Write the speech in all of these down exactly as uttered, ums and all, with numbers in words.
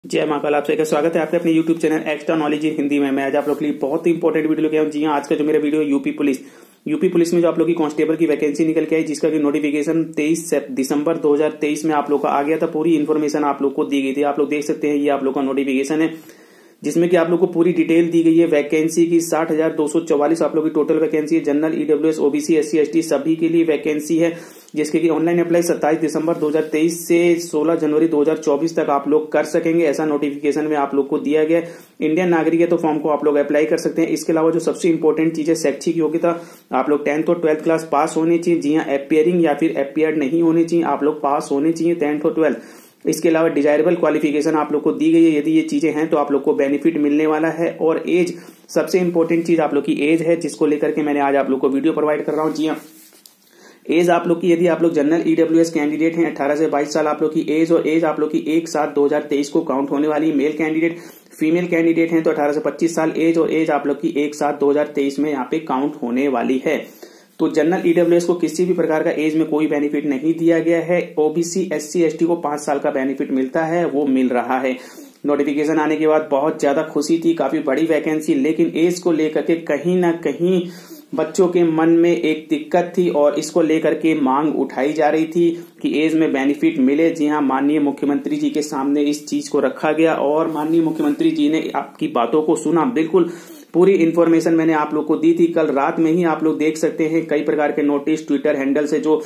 जय महाकाल। आप सबका स्वागत है आपके अपने YouTube channel extra knowledge in Hindi में। मैं आज आप लोग के लिए बहुत ही इंपॉर्टेंट वीडियो लेके आया हूं। जी हां, आज का जो मेरा वीडियो है यूपी पुलिस यूपी पुलिस में जो आप लोग की कांस्टेबल की वैकेंसी निकल के आई, जिसका की नोटिफिकेशन तेईस दिसंबर दो हजार तेईस में आप लोग का आ गया था। पूरी इन्फॉर्मेशन आप लोग को दी गई थी। आप लोग देख सकते हैं, ये आप लोग का नोटिफिकेशन है जिसमें कि आप लोग को पूरी डिटेल दी गई है। वैकेंसी की साठ हजार दो सौ चौवालीस आप लोग की टोटल वैकेंसी है। General, EWS, OBC, SC, ST सभी के लिए वैकेंसी है, जिसके कि ऑनलाइन अप्लाई सत्ताईस दिसंबर दो हजार तेईस से सोलह जनवरी दो हजार चौबीस तक आप लोग कर सकेंगे। ऐसा नोटिफिकेशन में आप लोग को दिया गया। इंडियन नागरिक है तो फॉर्म को आप लोग अप्लाई कर सकते हैं। इसके अलावा जो सबसे इंपॉर्टेंट चीज है, शैक्षिक योग्यता आप लोग टेंथ और ट्वेल्थ क्लास पास होनी चाहिए। जी हाँ, अपियरिंग या फिर अपियर्ड नहीं होने चाहिए, आप लोग पास होने चाहिए टेंथ और ट्वेल्थ। इसके अलावा डिजायरेबल क्वालिफिकेशन आप लोग को दी गई है। यदि ये चीजें हैं तो आप लोग को बेनिफिट मिलने वाला है। और एज, सबसे इंपॉर्टेंट चीज आप लोग की एज है, जिसको लेकर के मैंने आज आप लोग को वीडियो प्रोवाइड कर रहा हूं। जी हाँ, एज आप लोग की, यदि आप लोग जनरल ईडब्ल्यूएस कैंडिडेट हैं, अठारह से बाईस साल आप लोग की एज, और एज आप लोग की एक सात दो हजार तेईस को काउंट होने वाली। मेल कैंडिडेट, फीमेल कैंडिडेट हैं तो अठारह से पच्चीस साल एज, और एज आप लोग की एक सात दो हजार तेईस में यहाँ पे काउंट होने वाली है। तो जनरल ईडब्ल्यूएस को किसी भी प्रकार का एज में कोई बेनिफिट नहीं दिया गया है। ओबीसी, एससी, एसटी को पांच साल का बेनिफिट मिलता है, वो मिल रहा है। नोटिफिकेशन आने के बाद बहुत ज्यादा खुशी थी, काफी बड़ी वैकेंसी, लेकिन एज को लेकर के कहीं ना कहीं बच्चों के मन में एक दिक्कत थी और इसको लेकर के मांग उठाई जा रही थी कि एज में बेनिफिट मिले। जी हाँ, माननीय मुख्यमंत्री जी के सामने इस चीज को रखा गया और माननीय मुख्यमंत्री जी ने आपकी बातों को सुना। बिल्कुल पूरी इन्फॉर्मेशन मैंने आप लोग को दी थी। कल रात में ही आप लोग देख सकते हैं कई प्रकार के नोटिस ट्विटर हैंडल से, जो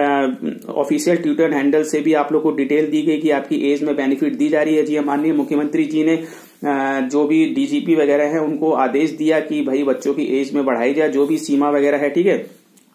ऑफिशियल ट्विटर हैंडल से भी आप लोग को डिटेल दी गई कि आपकी एज में बेनिफिट दी जा रही है। जी हाँ, माननीय मुख्यमंत्री जी ने आ, जो भी डीजीपी वगैरह हैं उनको आदेश दिया कि भाई बच्चों की एज में बढ़ाई जाए, जो भी सीमा वगैरह है, ठीक है।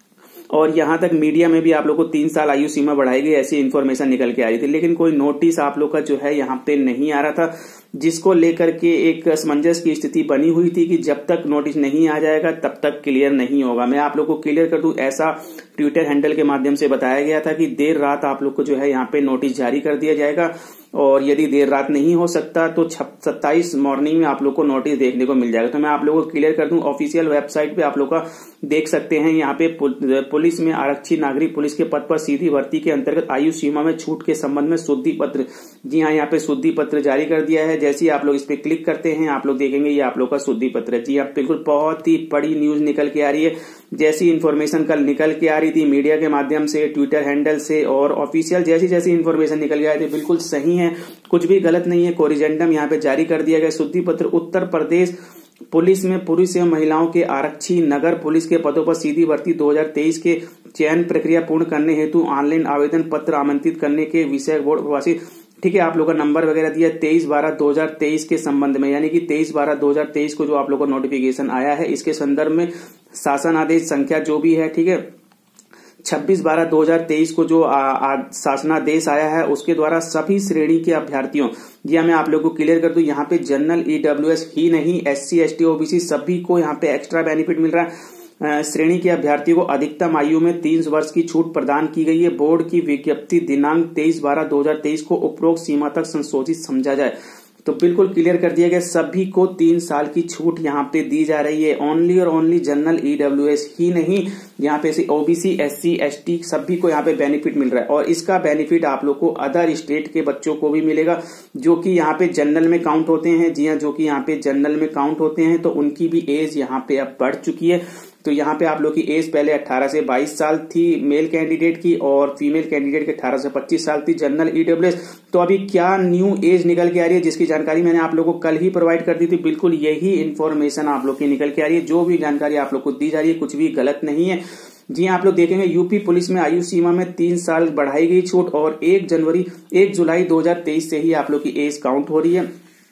और यहां तक मीडिया में भी आप लोग को तीन साल आयु सीमा बढ़ाई गई, ऐसी इन्फॉर्मेशन निकल के आ रही थी। लेकिन कोई नोटिस आप लोग का जो है यहाँ पे नहीं आ रहा था, जिसको लेकर के एक असमंजस की स्थिति बनी हुई थी कि जब तक नोटिस नहीं आ जाएगा तब तक क्लियर नहीं होगा। मैं आप लोग को क्लियर कर दूं, ऐसा ट्विटर हैंडल के माध्यम से बताया गया था कि देर रात आप लोग को जो है यहाँ पे नोटिस जारी कर दिया जाएगा, और यदि देर रात नहीं हो सकता तो सत्ताईस मॉर्निंग में आप लोग को नोटिस देखने को मिल जाएगा। तो मैं आप लोगों को क्लियर कर दूं, ऑफिशियल वेबसाइट पे आप लोग का देख सकते हैं। यहाँ पे पुलिस में आरक्षी नागरिक पुलिस के पद पर सीधी भर्ती के अंतर्गत आयु सीमा में छूट के संबंध में शुद्धि पत्र, जी हाँ, यहाँ पे शुद्धि पत्र जारी कर दिया है। जैसे ही आप लोग इस पे क्लिक करते हैं, आप लोग देखेंगे ये आप लोग का शुद्धि पत्र। जी हाँ, बिल्कुल बहुत ही बड़ी न्यूज निकल के आ रही है। जैसी इन्फॉर्मेशन कल निकल के आ रही थी मीडिया के माध्यम से, ट्विटर हैंडल से और ऑफिशियल, जैसी जैसी इन्फॉर्मेशन निकल के आई थी बिल्कुल सही है, कुछ भी गलत नहीं है। कोरिजेंडम यहाँ पे जारी कर दिया गया। शुद्धि पत्र उत्तर प्रदेश पुलिस में पुरुष एवं महिलाओं के आरक्षी नगर पुलिस के पदों पर सीधी भर्ती दो हजार तेईस के चयन प्रक्रिया पूर्ण करने हेतु ऑनलाइन आवेदन पत्र आमंत्रित करने के विषय बोर्ड प्रवासी, ठीक है। आप लोग का नंबर वगैरह दिया तेईस बारह दो हजार तेईस के संबंध में, यानी कि तेईस बारह दो हजार तेईस को जो आप लोग का नोटिफिकेशन आया है, इसके संदर्भ में शासन आदेश संख्या जो भी है, ठीक है, छब्बीस बारह दो हजार तेईस को जो शासनादेश आया है, उसके द्वारा सभी श्रेणी के अभ्यर्थियों, जी मैं आप लोगों को क्लियर कर दूं, यहाँ पे जनरल ईडब्ल्यूएस ही नहीं, एससी, एसटी, ओबीसी सभी को यहाँ पे एक्स्ट्रा बेनिफिट मिल रहा है। श्रेणी के अभ्यर्थियों को अधिकतम आयु में तीन वर्ष की छूट प्रदान की गई है। बोर्ड की विज्ञप्ति दिनांक तेईस बारह दो हजार तेईस को उपरोक्त सीमा तक संशोधित समझा जाए। तो बिल्कुल क्लियर कर दिया गया, सभी को तीन साल की छूट यहाँ पे दी जा रही है। ओनली और ओनली जनरल ईडब्ल्यूएस ही नहीं, यहाँ पे से ओबीसी, एससी, एसटी सभी को यहाँ पे बेनिफिट मिल रहा है। और इसका बेनिफिट आप लोग को अदर स्टेट के बच्चों को भी मिलेगा, जो कि यहाँ पे जनरल में काउंट होते हैं। जी हाँ, जो कि यहाँ पे जनरल में काउंट होते हैं, तो उनकी भी एज यहाँ पे अब बढ़ चुकी है। तो यहाँ पे आप लोग की एज पहले अठारह से बाईस साल थी मेल कैंडिडेट की, और फीमेल कैंडिडेट की अठारह से पच्चीस साल थी जनरल ईडब्ल्यूएस। तो अभी क्या न्यू एज निकल के आ रही है, जिसकी जानकारी मैंने आप लोगों को कल ही प्रोवाइड कर दी थी। बिल्कुल यही इन्फॉर्मेशन आप लोग की निकल के आ रही है। जो भी जानकारी आप लोग को दी जा रही है कुछ भी गलत नहीं है। जी आप लोग देखेंगे, यूपी पुलिस में आयु सीमा में तीन साल बढ़ाई गई छूट, और एक जनवरी एक जुलाई दो हजार तेईस से ही आप लोग की एज काउंट हो रही है।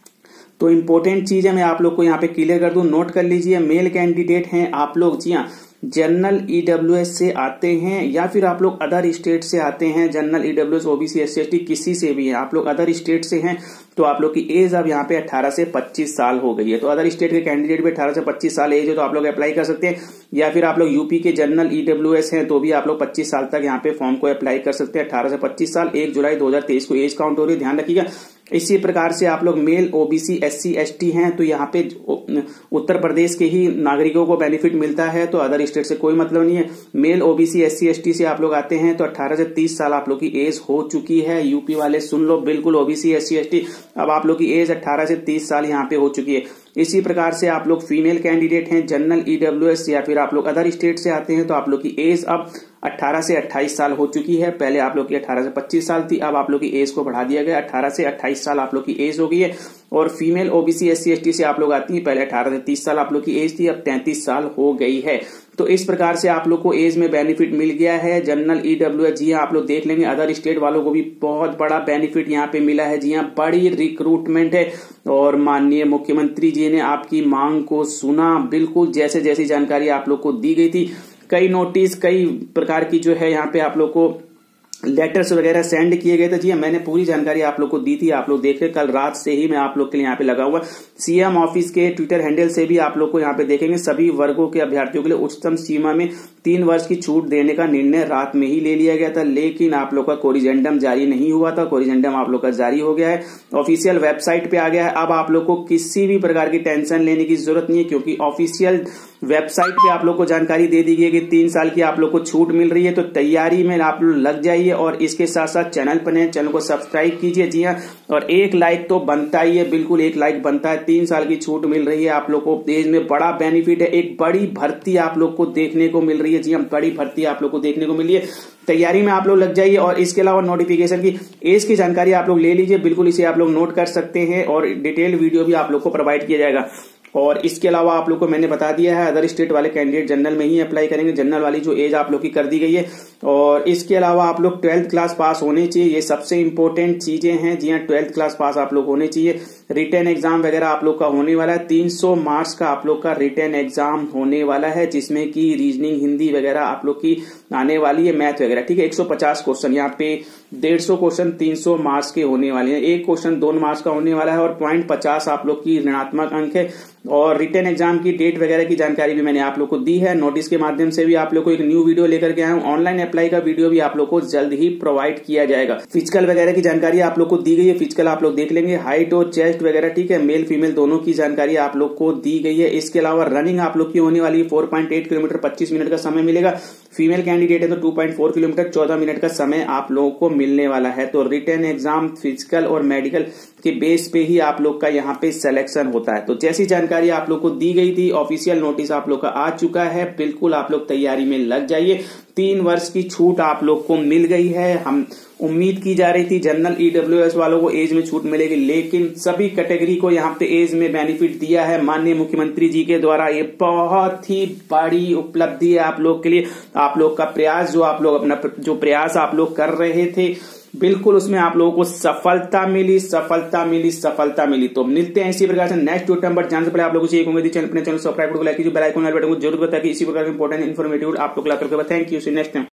तो इंपॉर्टेंट चीज है, मैं आप लोग को यहाँ पे क्लियर कर दूं, नोट कर लीजिए। मेल कैंडिडेट हैं आप लोग, जी हाँ, जनरल ईडब्ल्यूएस से आते हैं या फिर आप लोग अदर स्टेट से आते हैं, general EWS, OBC, SC, ST किसी से भी है, आप लोग अदर स्टेट से हैं, तो आप लोग की एज अब यहाँ पे अठारह से पच्चीस साल हो गई है। तो अदर स्टेट के कैंडिडेट भी अठारह से पच्चीस साल एज है, तो आप लोग अप्लाई कर सकते हैं। या फिर आप लोग यूपी के जनरल ईडब्ल्यूएस हैं तो भी आप लोग पच्चीस साल तक यहाँ पे फॉर्म को अप्लाई कर सकते हैं। अठारह से पच्चीस साल, एक जुलाई दो हजार तेईस को एज काउंट हो रही है, ध्यान रखिएगा। इसी प्रकार से आप लोग मेल ओबीसी एससी एसटी हैं तो यहाँ पे उत्तर प्रदेश के ही नागरिकों को बेनिफिट मिलता है, तो अदर स्टेट से कोई मतलब नहीं है। मेल ओबीसी एससी एसटी से आप लोग आते हैं तो अठारह से तीस साल आप लोग की एज हो चुकी है। यूपी वाले सुन लो बिल्कुल, ओबीसी एससी एसटी अब आप लोग की एज अठारह से तीस साल यहाँ पे हो चुकी है। इसी प्रकार से आप लोग फीमेल कैंडिडेट हैं, जनरल ईडब्ल्यूएस या फिर आप लोग अदर स्टेट से आते हैं तो आप लोग की एज अब अठारह से अट्ठाईस साल हो चुकी है। पहले आप लोग की अठारह से पच्चीस साल थी, अब आप लोग की एज को बढ़ा दिया गया, अठारह से अट्ठाईस साल आप लोग की एज हो गई है। और फीमेल ओबीसी एससी एसटी से आप लोग आती हैं, पहले अठारह से तीस साल आप लोग की एज थी, अब तैंतीस साल हो गई है। तो इस प्रकार से आप लोग को एज में बेनिफिट मिल गया है। जनरल ईडब्ल्यूएस जी हाँ आप लोग देख लेंगे, अदर स्टेट वालों को भी बहुत बड़ा बेनिफिट यहाँ पे मिला है। जी हाँ, बड़ी रिक्रूटमेंट है और माननीय मुख्यमंत्री जी ने आपकी मांग को सुना, बिल्कुल जैसे जैसी जानकारी आप लोग को दी गई थी। कई नोटिस, कई प्रकार की जो है यहाँ पे आप लोग को लेटर्स वगैरह सेंड किए गए थे। जी मैंने पूरी जानकारी आप लोग को दी थी, आप लोग देख रहे, कल रात से ही मैं आप लोग के लिए यहाँ पे लगा हुआ। सीएम ऑफिस के ट्विटर हैंडल से भी आप लोग को यहाँ पे देखेंगे, सभी वर्गों के अभ्यर्थियों के लिए उच्चतम सीमा में तीन वर्ष की छूट देने का निर्णय रात में ही ले लिया गया था, लेकिन आप लोग का कोरिजेंडम जारी नहीं हुआ था। कोरिजेंडम आप लोग का जारी हो गया है, ऑफिशियल वेबसाइट पे आ गया है। अब आप लोग को किसी भी प्रकार की टेंशन लेने की जरूरत नहीं है, क्योंकि ऑफिशियल वेबसाइट पे आप लोग को जानकारी दे दी गई है कि तीन साल की आप लोग को छूट मिल रही है। तो तैयारी में आप लोग लग जाइए और इसके साथ साथ चैनल पर नए, चैनल को सब्सक्राइब कीजिए। जी हाँ, और एक लाइक तो बनता ही है, बिल्कुल एक लाइक बनता है। तीन साल की छूट मिल रही है आप लोग को, देश में बड़ा बेनिफिट है, एक बड़ी भर्ती आप लोग को देखने को मिल रही है। जी हाँ, बड़ी भर्ती आप लोग को देखने को मिल रही है, तैयारी में आप लोग लग जाइए। और इसके अलावा नोटिफिकेशन की एज की जानकारी आप लोग ले लीजिए, बिल्कुल इसे आप लोग नोट कर सकते हैं और डिटेल वीडियो भी आप लोग को प्रोवाइड किया जाएगा। और इसके अलावा आप लोग को मैंने बता दिया है, अदर स्टेट वाले कैंडिडेट जनरल में ही अप्लाई करेंगे, जनरल वाली जो एज आप लोग की कर दी गई है। और इसके अलावा आप लोग ट्वेल्थ क्लास पास होने चाहिए, ये सबसे इंपॉर्टेंट चीजें हैं। जी हाँ, ट्वेल्थ क्लास पास आप लोग होने चाहिए। रिटर्न एग्जाम वगैरह आप लोग का होने वाला है, तीन सौ मार्क्स का आप लोग का रिटर्न एग्जाम होने वाला है, जिसमें की रीजनिंग, हिंदी वगैरह आप लोग की आने वाली है, मैथ वगैरह। ठीक है, एक सौ पचास क्वेश्चन, यहाँ पे डेढ़ सौ क्वेश्चन तीन सौ मार्क्स के होने वाले हैं। एक क्वेश्चन दो मार्क्स का होने वाला है और पॉइंट पचास आप लोग की ऋणात्मक अंक है। और रिटर्न एग्जाम की डेट वगैरह की जानकारी भी मैंने आप लोग को दी है, नोटिस के माध्यम से भी आप लोग को एक न्यू वीडियो लेकर के आया हूं। ऑनलाइन अप्लाई का वीडियो भी आप लोग को जल्द ही प्रोवाइड किया जाएगा। फिजिकल वगैरह की जानकारी आप लोग को दी गई है, फिजिकल आप लोग देख लेंगे, हाइट और चेस्ट वगैरह। ठीक है, मेल फीमेल दोनों की जानकारी आप लोग को दी गई है। इसके अलावा रनिंग आप लोग की होने वाली है, चार पॉइंट आठ किलोमीटर पच्चीस मिनट का समय मिलेगा। फीमेल कैंडिडेट है तो दो पॉइंट चार किलोमीटर चौदह मिनट का समय आप लोगों को मिलने वाला है। तो रिटर्न एग्जाम फिजिकल और मेडिकल के बेस पे ही आप लोग का यहाँ पे सिलेक्शन होता है। तो जैसी जानकारी आप लोग को दी गई थी, ऑफिशियल नोटिस आप लोग का आ चुका है, बिल्कुल आप लोग तैयारी में लग जाइए। तीन वर्ष की छूट आप लोग को मिल गई है। हम उम्मीद की जा रही थी जनरल ईडब्ल्यूएस वालों को एज में छूट मिलेगी, लेकिन सभी कैटेगरी को यहाँ पे एज में बेनिफिट दिया है माननीय मुख्यमंत्री जी के द्वारा। ये बहुत ही बड़ी उपलब्धि है आप लोग के लिए। आप लोग का प्रयास, जो आप लोग अपना जो प्रयास आप लोग कर रहे थे, बिल्कुल उसमें आप लोगों को सफलता मिली, सफलता मिली, सफलता मिली। तो मिलते हैं इसी प्रकार से नेक्स्ट वीडियो नंबर। जानने से पहले आप लोगों से एक उम्मीद, चैनल अपने चैनल सब्सक्राइब करके लाइक कीजिए, बेल आइकन वाले बटन को जरूर बता कि इसी प्रकार के इंपॉर्टेंट इन्फॉर्मेटिव आप लोग ला करके। Thank you, see next time.